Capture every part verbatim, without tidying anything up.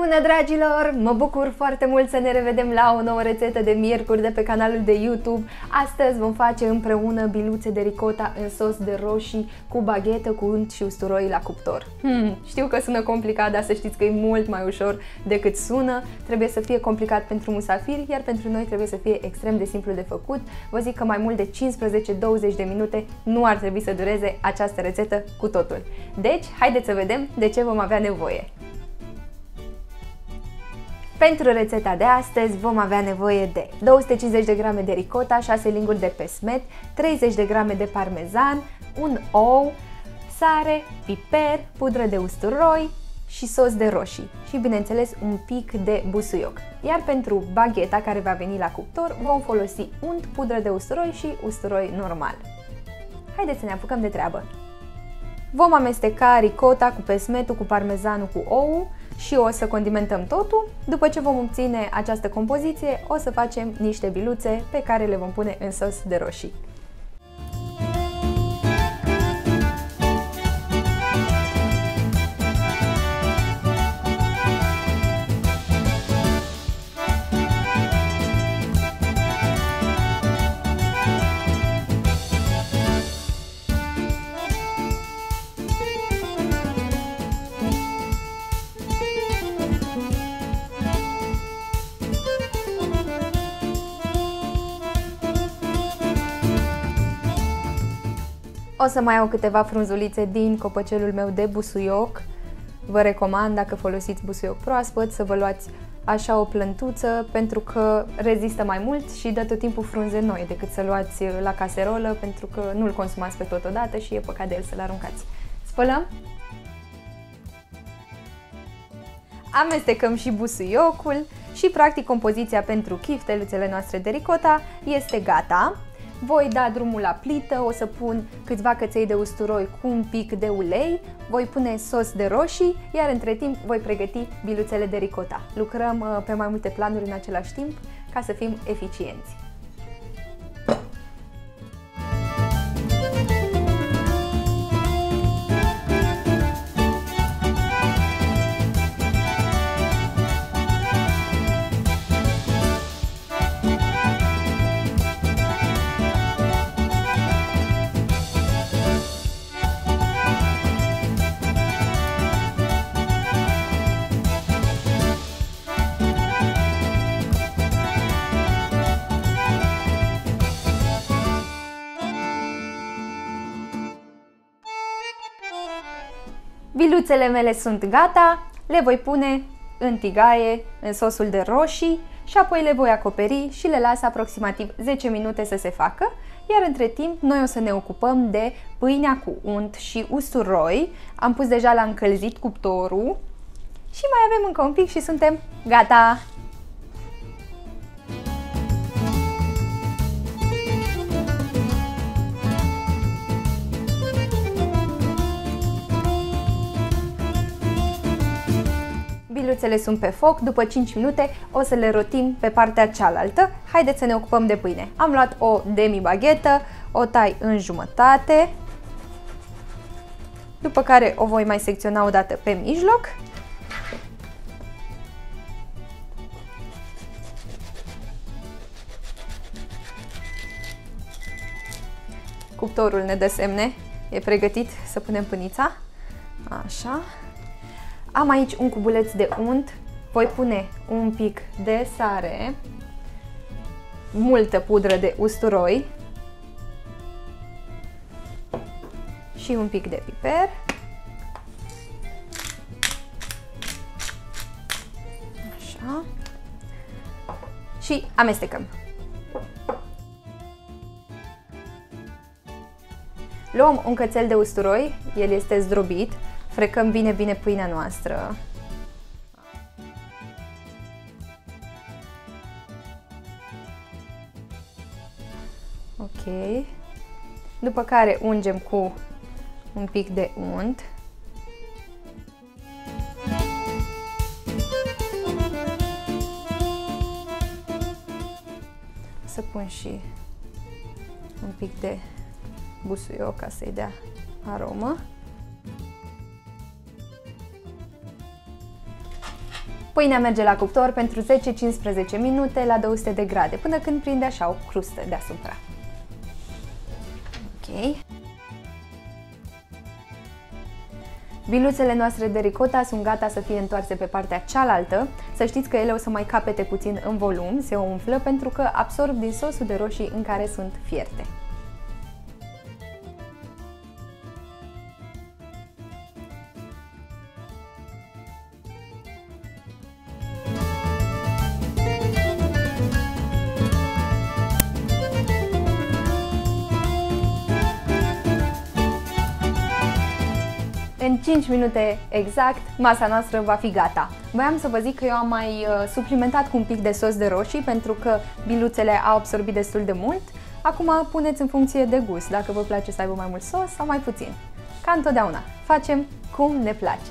Bună, dragilor! Mă bucur foarte mult să ne revedem la o nouă rețetă de miercuri de pe canalul de YouTube. Astăzi vom face împreună biluțe de ricota în sos de roșii cu baghetă, cu unt și usturoi la cuptor. Hmm, știu că sună complicat, dar să știți că e mult mai ușor decât sună. Trebuie să fie complicat pentru musafiri, iar pentru noi trebuie să fie extrem de simplu de făcut. Vă zic că mai mult de cincisprezece douăzeci de minute nu ar trebui să dureze această rețetă cu totul. Deci, haideți să vedem de ce vom avea nevoie. Pentru rețeta de astăzi vom avea nevoie de două sute cincizeci de grame de ricota, șase linguri de pesmet, treizeci de grame de parmezan, un ou, sare, piper, pudră de usturoi și sos de roșii și, bineînțeles, un pic de busuioc. Iar pentru bagheta care va veni la cuptor vom folosi unt, pudră de usturoi și usturoi normal. Haideți să ne apucăm de treabă! Vom amesteca ricota cu pesmetul, cu parmezanul, cu ouul și o să condimentăm totul. După ce vom obține această compoziție, o să facem niște biluțe pe care le vom pune în sos de roșii. O să mai iau câteva frunzulițe din copăcelul meu de busuioc. Vă recomand, dacă folosiți busuioc proaspăt, să vă luați așa o plântuță, pentru că rezistă mai mult și dă tot timpul frunze noi decât să luați la caserolă, pentru că nu-l consumați pe tot odată și e păcat de el să-l aruncați. Spălăm. Amestecăm și busuiocul și, practic, compoziția pentru chifteluțele noastre de ricota este gata. Voi da drumul la plită, o să pun câțiva căței de usturoi cu un pic de ulei, voi pune sos de roșii, iar între timp voi pregăti biluțele de ricota. Lucrăm pe mai multe planuri în același timp ca să fim eficienți. Biluțele mele sunt gata, le voi pune în tigaie, în sosul de roșii și apoi le voi acoperi și le las aproximativ zece minute să se facă, iar între timp noi o să ne ocupăm de pâinea cu unt și usturoi. Am pus deja la încălzit cuptorul și mai avem încă un pic și suntem gata! Biluțele sunt pe foc, după cinci minute o să le rotim pe partea cealaltă. Haideți să ne ocupăm de pâine. Am luat o demi-baghetă, o tai în jumătate, după care o voi mai secționa o dată pe mijloc. Cuptorul ne dă semne, e pregătit să punem pâinița. Așa. Am aici un cubuleț de unt, voi pune un pic de sare, multă pudră de usturoi și un pic de piper. Așa. Și amestecăm. Luăm un cățel de usturoi, el este zdrobit. Frecăm bine, bine pâinea noastră. Ok. După care ungem cu un pic de unt. Să pun și un pic de busuioc ca să-i dea aromă. Pâinea merge la cuptor pentru zece cincisprezece minute la două sute de grade, până când prinde așa o crustă deasupra. Ok. Biluțele noastre de ricota sunt gata să fie întoarse pe partea cealaltă. Să știți că ele o să mai capete puțin în volum, se umflă pentru că absorb din sosul de roșii în care sunt fierte. În cinci minute exact, masa noastră va fi gata. Voiam să vă zic că eu am mai uh, suplimentat cu un pic de sos de roșii pentru că biluțele au absorbit destul de mult. Acum puneți în funcție de gust, dacă vă place să aibă mai mult sos sau mai puțin. Ca întotdeauna, facem cum ne place.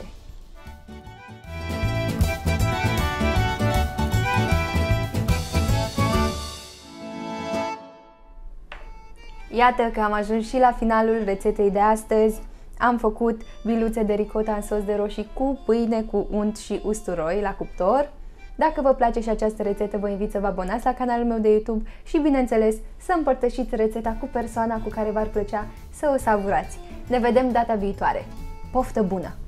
Iată că am ajuns și la finalul rețetei de astăzi. Am făcut biluțe de ricota în sos de roșii cu pâine, cu unt și usturoi la cuptor. Dacă vă place și această rețetă, vă invit să vă abonați la canalul meu de YouTube și, bineînțeles, să împărtășiți rețeta cu persoana cu care v-ar plăcea să o savurați. Ne vedem data viitoare! Poftă bună!